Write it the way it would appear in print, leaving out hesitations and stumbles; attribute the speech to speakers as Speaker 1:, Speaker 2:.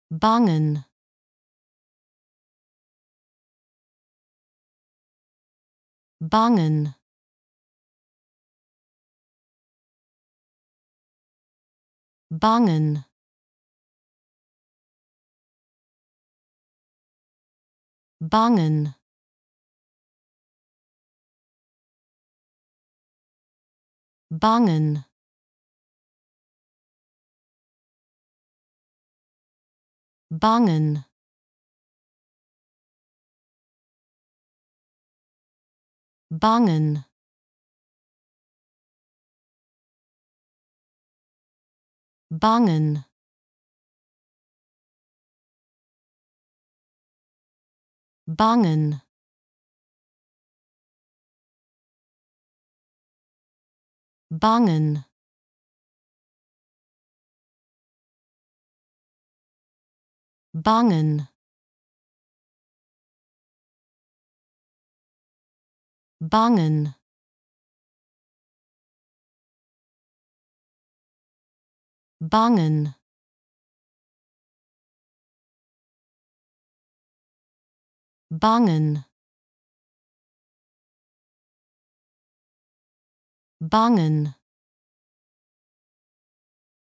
Speaker 1: bangen, bangen, bangen, bangen, bangen, bangen, bangen, bangen, bangen, bangen, bangen, bangen, bangen, bangen, bangen.